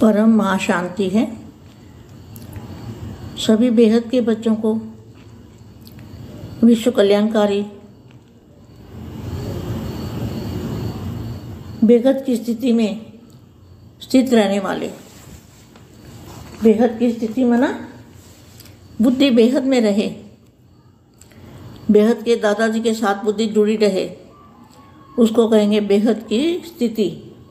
परम महाशांति है। सभी बेहद के बच्चों को विश्व कल्याणकारी बेहद की स्थिति में स्थित रहने वाले, बेहद की स्थिति में ना बुद्धि बेहद में रहे, बेहद के दादाजी के साथ बुद्धि जुड़ी रहे, उसको कहेंगे बेहद की स्थिति।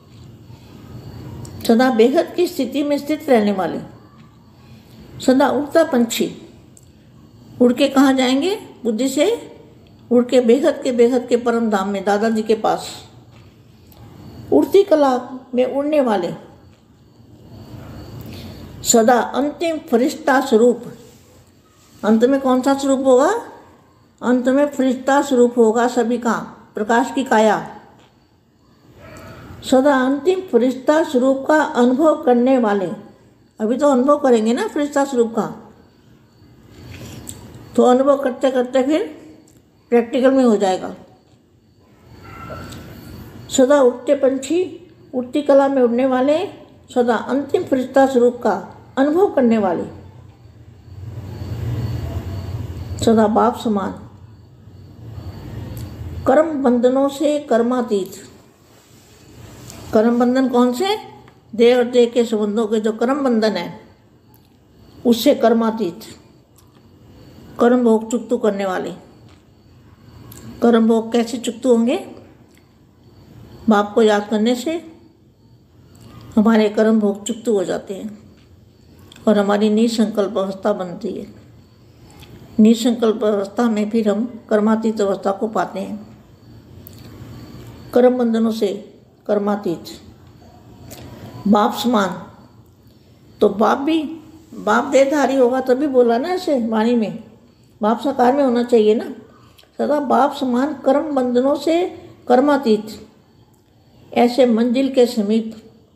सदा बेहद की स्थिति में स्थित रहने वाले, सदा उड़ता पंछी उड़ के कहाँ जाएंगे? बुद्धि से उड़ के बेहद के परम धाम में, दादाजी के पास। उड़ती कला में उड़ने वाले, सदा अंतिम फरिश्ता स्वरूप। अंत में कौन सा स्वरूप होगा? अंत में फरिश्ता स्वरूप होगा सभी का, प्रकाश की काया। सदा अंतिम फरिश्ता स्वरूप का अनुभव करने वाले। अभी तो अनुभव करेंगे ना फरिश्ता स्वरूप का, तो अनुभव करते करते फिर प्रैक्टिकल में हो जाएगा। सदा उड़ते पंछी, उड़ती कला में उड़ने वाले, सदा अंतिम फरिश्ता स्वरूप का अनुभव करने वाले, सदा बाप समान, कर्म बंधनों से कर्मातीत। कर्म बंधन कौन से? देह और देह के संबंधों के जो कर्म बंधन है उससे कर्मातीत, कर्म भोग चुक्तु करने वाले। कर्म भोग कैसे चुक्तु होंगे? बाप को याद करने से हमारे कर्म भोग चुक्तु हो जाते हैं और हमारी निसंकल्प अवस्था बनती है। निसंकल्प अवस्था में फिर हम कर्मातीत अवस्था को पाते हैं। कर्म बंधनों से कर्मातीत, बाप समान। तो बाप देहधारी होगा तभी बोला ना ऐसे वाणी में, बाप साकार में होना चाहिए ना। सदा बाप समान, कर्म बंधनों से कर्मातीत, ऐसे मंजिल के समीप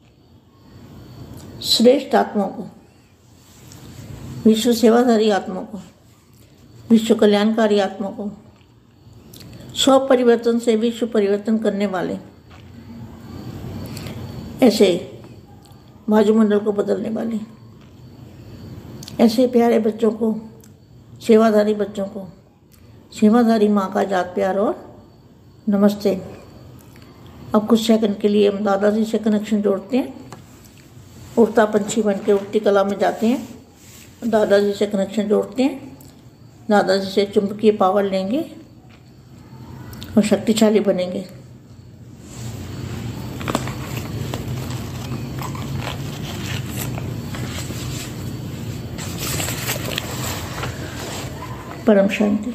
श्रेष्ठ आत्मा को, विश्व सेवाधारी आत्मा को, विश्व कल्याणकारी आत्मा को, स्व परिवर्तन से विश्व परिवर्तन करने वाले, ऐसे वायुमंडल को बदलने वाले, ऐसे प्यारे बच्चों को, सेवाधारी बच्चों को, सेवाधारी माँ का जात प्यार और नमस्ते। अब कुछ सेकंड के लिए हम दादाजी से कनेक्शन जोड़ते हैं। उड़ता पंछी बन के उड़ती कला में जाते हैं, दादाजी से कनेक्शन जोड़ते हैं, दादाजी से चुंबकीय पावर लेंगे और शक्तिशाली बनेंगे। परम शांति।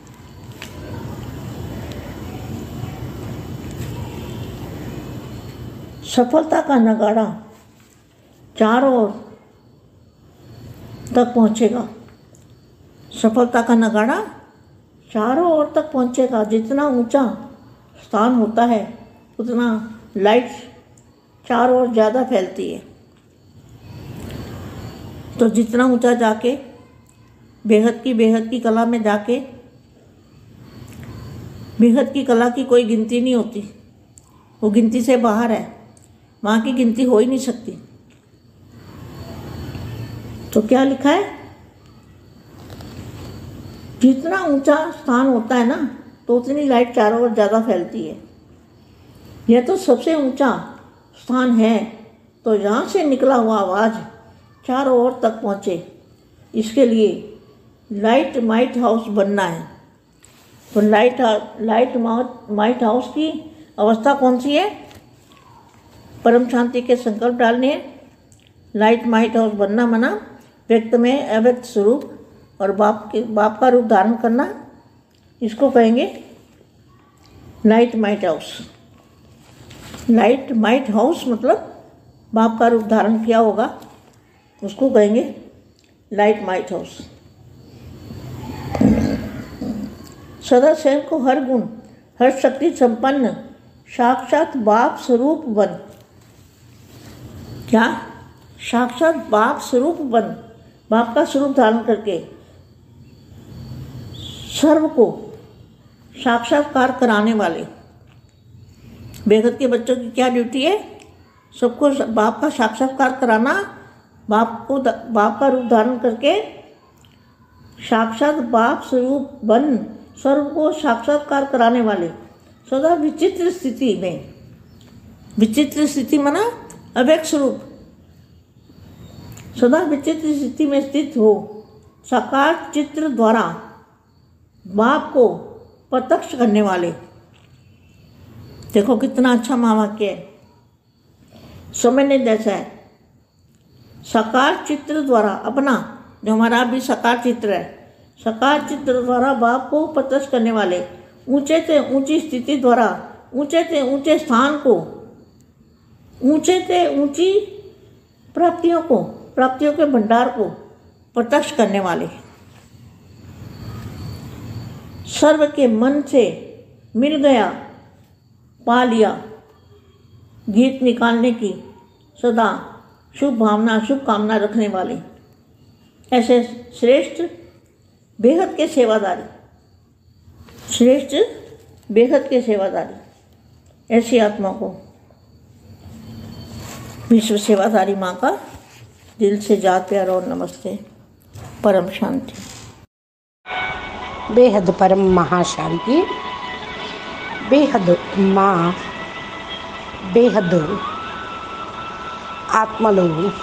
सफलता का नगाड़ा चारों ओर तक पहुंचेगा। सफलता का नगाड़ा चारों ओर तक पहुंचेगा। जितना ऊंचा स्थान होता है उतना लाइट चारों ओर ज़्यादा फैलती है। तो जितना ऊंचा जाके बेहद की कला में जाके, बेहद की कला की कोई गिनती नहीं होती, वो गिनती से बाहर है, वहाँ की गिनती हो ही नहीं सकती। तो क्या लिखा है? जितना ऊंचा स्थान होता है ना तो उतनी लाइट चारों ओर ज़्यादा फैलती है। यह तो सबसे ऊंचा स्थान है, तो यहाँ से निकला हुआ आवाज़ चारों ओर तक पहुँचे, इसके लिए लाइट माइट हाउस बनना है। तो लाइट माइट हाउस की अवस्था कौन सी है? परम शांति के संकल्प डालने हैं। लाइट माइट हाउस बनना मना व्यक्त में अव्यक्त स्वरूप और बाप का रूप धारण करना, इसको कहेंगे light might house. Light might house मतलब बाप का रूप धारण किया होगा, उसको कहेंगे लाइट माइट हाउस। सदा स्वयं को हर गुण हर शक्ति संपन्न साक्षात बाप स्वरूप बन। क्या? साक्षात बाप स्वरूप बन। बाप का स्वरूप धारण करके सर्व को साक्षात्कार कराने वाले। बेहद के बच्चों की क्या ड्यूटी है? सबको बाप का साक्षात्कार कराना, बाप का रूप धारण करके साक्षात बाप स्वरूप बन सर्व को साक्षात्कार कराने वाले, सदा विचित्र स्थिति में, विचित्र स्थिति माना अव्यक्त स्वरूप, सदा विचित्र स्थिति में स्थित हो साकार चित्र द्वारा बाप को प्रत्यक्ष करने वाले। देखो कितना अच्छा महावाक्य है, समझने जैसा है। साकार चित्र द्वारा अपना, जो हमारा भी साकार चित्र है, साकार चित्र द्वारा बाप को प्रत्यक्ष करने वाले, ऊंचे से ऊंची स्थिति द्वारा ऊंचे से ऊंचे स्थान को, ऊंचे से ऊंची प्राप्तियों के भंडार को प्रत्यक्ष करने वाले, सर्व के मन से मिल गया पा लिया गीत निकालने की सदा शुभ भावना शुभ कामना रखने वाले, ऐसे श्रेष्ठ बेहद के सेवादारी, श्रेष्ठ बेहद के सेवादारी, ऐसी आत्मा को विश्व सेवादारी माँ का दिल से जात प्यार और नमस्ते। परम शांति। बेहद परम महाशांति। बेहद माँ బేహద్ ఆత్మలు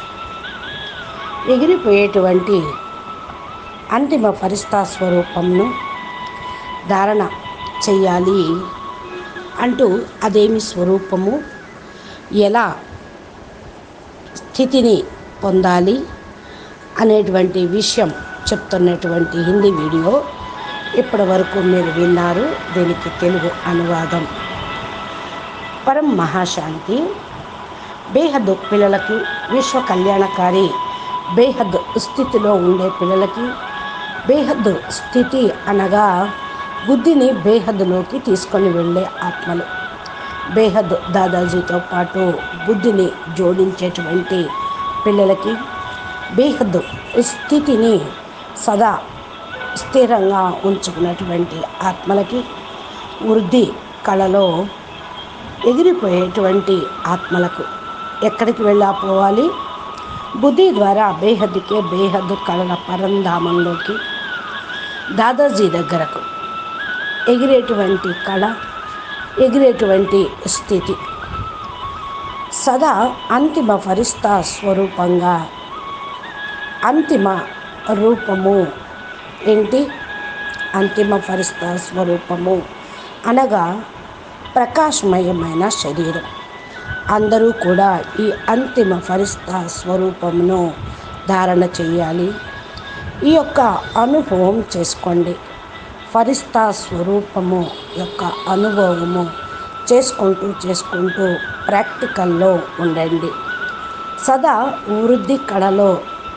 ఎగిరిపోయేటువంటి అంతిమ ఫరిస్తా స్వరూపంను ధారణ చెయ్యాలి అంటూ అదేమి స్వరూపము, ఎలా స్థితిని పొందాలి అనేటువంటి విషయం చెప్తున్నటువంటి హిందీ వీడియో ఇప్పటి వరకు మీరు విన్నారు. దీనికి తెలుగు అనువాదం. పరం మహాశాంతి. బేహద్ పిల్లలకి, విశ్వ కళ్యాణకారి బేహద్ స్థితిలో ఉండే పిల్లలకి, బేహద్ స్థితి అనగా బుద్ధిని బేహద్లోకి తీసుకొని వెళ్ళే ఆత్మలు. బేహద్ దాదాజీతో పాటు బుద్ధిని జోడించేటువంటి పిల్లలకి, బేహద్ స్థితిని సదా స్థిరంగా ఉంచుకున్నటువంటి ఆత్మలకి, వృద్ధి కళలో ఎగిరిపోయేటువంటి ఆత్మలకు ఎక్కడికి వెళ్ళిపోవాలి? బుద్ధి ద్వారా బేహద్కే, బేహద్ కళల పరంధామంలోకి, దాదాజీ దగ్గరకు ఎగిరేటువంటి కళ, ఎగిరేటువంటి స్థితి, సదా అంతిమ ఫరిస్తా స్వరూపంగా. అంతిమ రూపము ఏంటి? అంతిమ ఫరిస్తా స్వరూపము అనగా ప్రకాశమయమైన శరీరం. అందరూ కూడా ఈ అంతిమ ఫరిస్తా స్వరూపమును ధారణ చేయాలి. ఈ యొక్క అనుభవం చేసుకోండి. ఫరిస్తా స్వరూపము యొక్క అనుభవము చేసుకుంటూ ప్రాక్టికల్లో ఉండండి. సదా వృద్ధి కళలో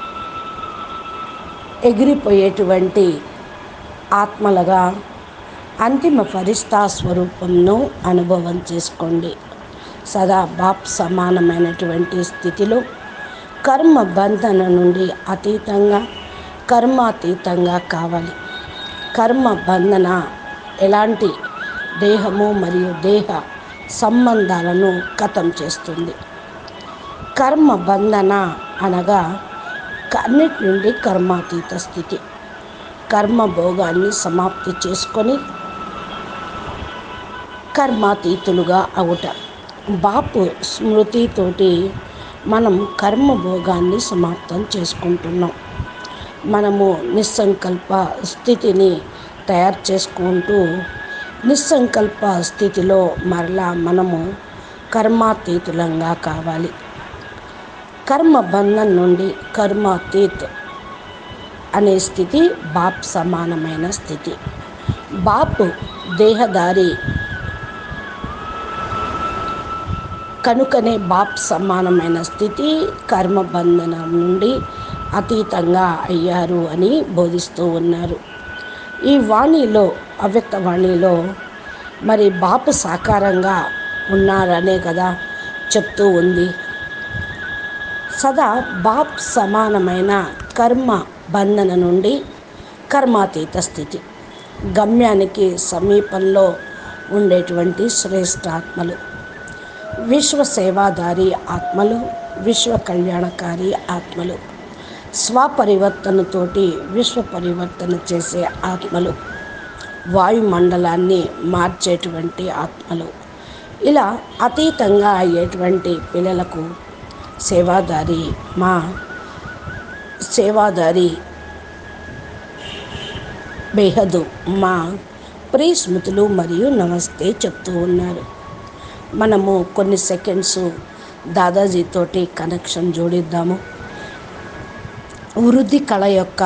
ఎగిరిపోయేటువంటి ఆత్మలుగా అంతిమ ఫరిస్తా స్వరూపంను అనుభవం చేసుకోండి. సదా బాప్ సమానమైనటువంటి స్థితిలో కర్మ బంధన నుండి అతీతంగా, కర్మాతీతంగా కావాలి. కర్మ బంధన ఎలాంటి దేహము మరియు దేహ సంబంధాలను ఖతం చేస్తుంది. కర్మ బంధన అనగా అన్నిటి నుండి కర్మాతీత స్థితి. కర్మ భోగాన్ని సమాప్తి చేసుకొని కర్మాతీతులుగా అవుట. బాపు స్మృతితోటి మనం కర్మభోగాన్ని సమాప్తం చేసుకుంటున్నాం. మనము నిస్సంకల్ప స్థితిని తయారు చేసుకుంటూ నిస్సంకల్ప స్థితిలో మరలా మనము కర్మాతీతులంగా కావాలి. కర్మ బంధం నుండి కర్మాతీత్ అనే స్థితి బాప్ సమానమైన స్థితి. బాపు దేహదారి కనుకనే బాప్ సమానమైన స్థితి, కర్మబంధనం నుండి అతీతంగా అయ్యారు అని బోధిస్తూ ఉన్నారు. ఈ వాణిలో, అవ్యక్త వాణిలో మరి బాపు సాకారంగా ఉన్నారనే కదా చెప్తూ ఉంది. సదా బాప్ సమానమైన కర్మ బంధన నుండి కర్మాతీత స్థితి, గమ్యానికి సమీపంలో ఉండేటువంటి శ్రేష్ఠాత్మలు. విశ్వ సేవాదారి ఆత్మలు, విశ్వ కళ్యాణకారి ఆత్మలు, స్వపరివర్తనతోటి విశ్వ పరివర్తన చేసే ఆత్మలు, వాయుమండలాన్ని మార్చేటువంటి ఆత్మలు, ఇలా అతీతంగా అయ్యేటువంటి పిల్లలకు సేవాదారి మా సేవాదారి బేహదు మా ప్రియ స్మృతులు మరియు నమస్తే చెప్తూ ఉన్నారు. మనము కొన్ని సెకండ్స్ దాదాజీతోటి కనెక్షన్ జోడిద్దాము. వృద్ధి కళ యొక్క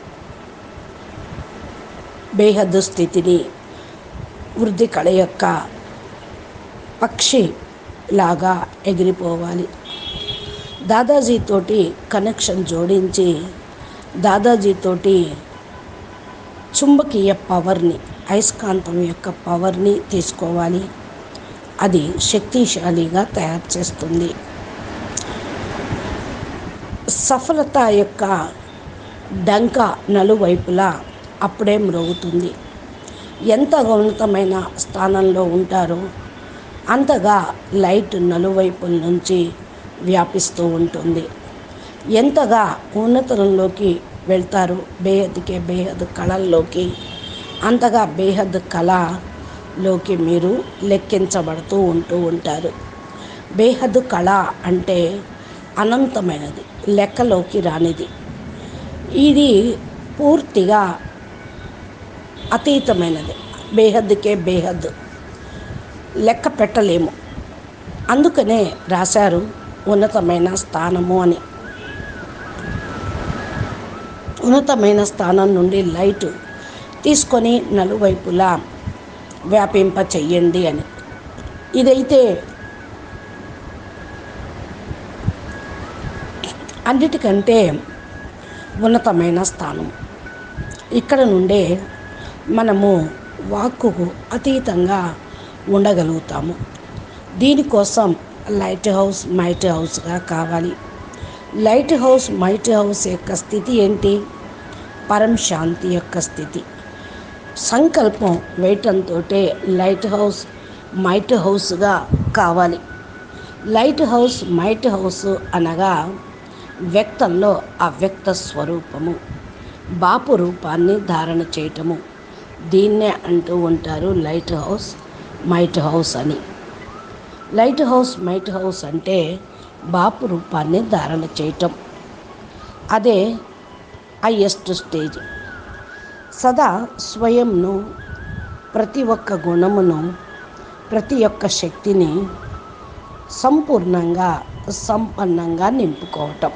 బేహద్దు స్థితిని, వృద్ధి కళ యొక్క పక్షి లాగా ఎగిరిపోవాలి. దాదాజీతోటి కనెక్షన్ జోడించి దాదాజీతోటి చుంబకీయ పవర్ని, అయస్కాంతం యొక్క పవర్ని తీసుకోవాలి. అది శక్తిశాలిగా తయారు చేస్తుంది. సఫలత యొక్క డంక నలువైపులా అప్పుడే మ్రోగుతుంది. ఎంత ఉన్నతమైన స్థానంలో ఉంటారో అంతగా లైట్ నలువైపుల నుంచి వ్యాపిస్తూ ఉంటుంది. ఎంతగా ఉన్నతంలోకి వెళ్తారో బేహద్కే బేహద్ కళల్లోకి, అంతగా బేహద్ కళలోకి మీరు లెక్కించబడుతూ ఉంటారు. బేహద్ కళ అంటే అనంతమైనది, లెక్కలోకి రానిది. ఇది పూర్తిగా అతీతమైనది. బేహద్కే బేహద్ లెక్క పెట్టలేము. అందుకనే రాశారు ఉన్నతమైన స్థానము అని. ఉన్నతమైన స్థానం నుండి లైట్ తీసుకొని నలువైపులా వ్యాపింప చెయ్యండి అని. ఇదైతే అన్నిటికంటే ఉన్నతమైన స్థానం. ఇక్కడ నుండే మనము వాక్కుకు అతీతంగా ఉండగలుగుతాము. దీనికోసం లైట్ హౌస్ మైట్ హౌస్గా కావాలి. లైట్ హౌస్ మైట్ హౌస్ యొక్క స్థితి ఏంటి? పరం శాంతి యొక్క స్థితి. సంకల్పం వేయటంతో లైట్ హౌస్ మైట్ హౌస్గా కావాలి. లైట్ హౌస్ మైట్ హౌస్ అనగా వ్యక్తంలో అవ్యక్త స్వరూపము, బాపు రూపాన్ని ధారణ చేయటము. దీన్నే అంటూ ఉంటారు లైట్ హౌస్ మైట్ హౌస్ అని. లైట్ హౌస్ మైట్ హౌస్ అంటే బాపు రూపాన్ని ధారణ చేయటం. అదే హైయెస్ట్ స్టేజ్. సదా స్వయంను, ప్రతి ఒక్క గుణమును, ప్రతి ఒక్క శక్తిని సంపూర్ణంగా సంపన్నంగా నింపుకోవటం.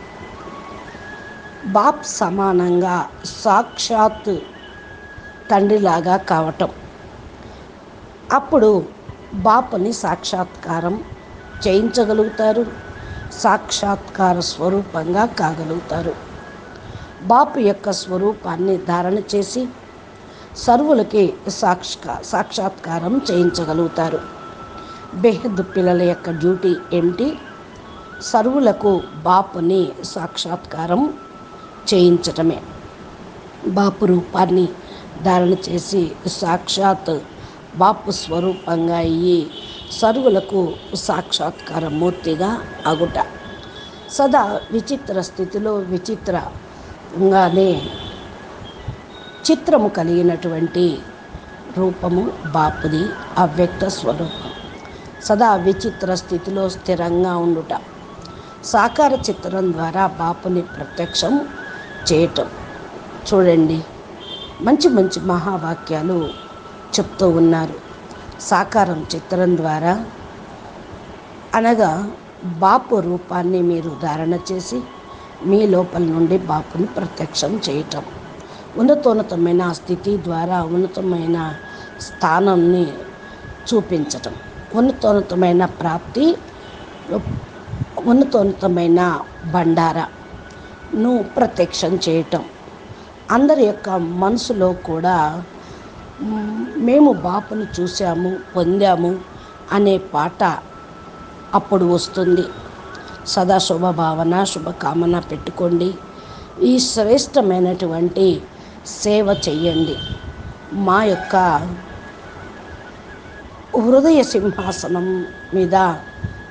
బాప్ సమానంగా సాక్షాత్ తండ్రిలాగా కావటం. అప్పుడు బాపుని సాక్షాత్కారం చేయించగలుగుతారు, సాక్షాత్కార స్వరూపంగా కాగలుగుతారు. బాపు యొక్క స్వరూపాన్ని ధారణ చేసి సర్వులకి సాక్షాత్కారం చేయించగలుగుతారు. బేహద్ పిల్లల యొక్క డ్యూటీ ఏమిటి? సర్వులకు బాపుని సాక్షాత్కారం చేయించటమే. బాపు రూపాన్ని ధారణ చేసి సాక్షాత్ బాపు స్వరూపంగా అయ్యి సర్వులకు సాక్షాత్కార మూర్తిగా అగుట. సదా విచిత్ర స్థితిలో విచిత్రంగానే చిత్రము కలిగినటువంటి రూపము బాపుది, అవ్యక్త స్వరూపం. సదా విచిత్ర స్థితిలో స్థిరంగా ఉండుట. సాకార చిత్రం ద్వారా బాపుని ప్రత్యక్షం చేయటం. చూడండి, మంచి మంచి మహావాక్యాలు చెప్తూ ఉన్నారు. సాకారం చిత్రం ద్వారా అనగా బాపు రూపాన్ని మీరు ధారణ చేసి మీ లోపల నుండి బాపుని ప్రత్యక్షం చేయటం. ఉన్నతోన్నతమైన స్థితి ద్వారా ఉన్నతమైన స్థానాన్ని చూపించటం. ఉన్నతోన్నతమైన ప్రాప్తి, ఉన్నతోన్నతమైన బండారాను ప్రత్యక్షం చేయటం. అందరి యొక్క మనసులో కూడా మేము బాపుని చూసాము, పొందాము అనే పాట అప్పుడు వస్తుంది. సదా శుభభావన, శుభకామన పెట్టుకోండి. ఈ శ్రేష్టమైనటువంటి సేవ చెయ్యండి. మా యొక్క హృదయ సింహాసనం మీద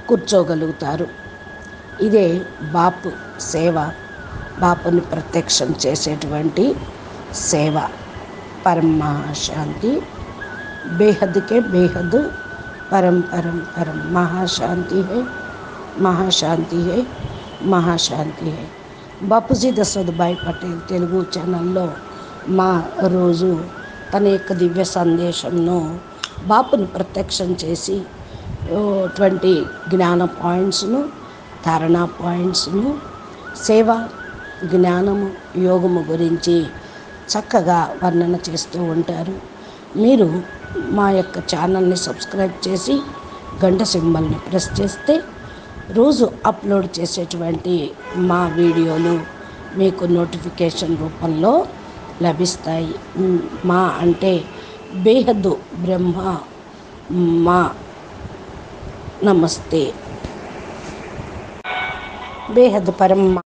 కూర్చోగలుగుతారు. ఇదే బాపు సేవ, బాపుని ప్రత్యక్షం చేసేటువంటి సేవ. పరమ శాంతి. बेहद के बेहद परम परम परम महाशांति है, महाशांति है, महाशांति है. బాపూజీ దశరథభాయ్ పటేల్ తెలుగు ఛానల్లో మా రోజు తన యొక్క దివ్య సందేశంను బాపుని ప్రత్యక్షం చేసి 20 జ్ఞాన పాయింట్స్ను, ధారణ పాయింట్స్ను, సేవ, జ్ఞానము, యోగము గురించి చక్కగా వర్ణన చేస్తూ ఉంటారు. మీరు మా యొక్క ఛానల్ని సబ్స్క్రైబ్ చేసి గంట సింబల్ని ప్రెస్ చేస్తే రోజు అప్లోడ్ చేసేటువంటి మా వీడియోలు మీకు నోటిఫికేషన్ రూపంలో లభిస్తాయి. మా అంటే బేహద్దు బ్రహ్మ. మా నమస్తే. బేహద్ పరమ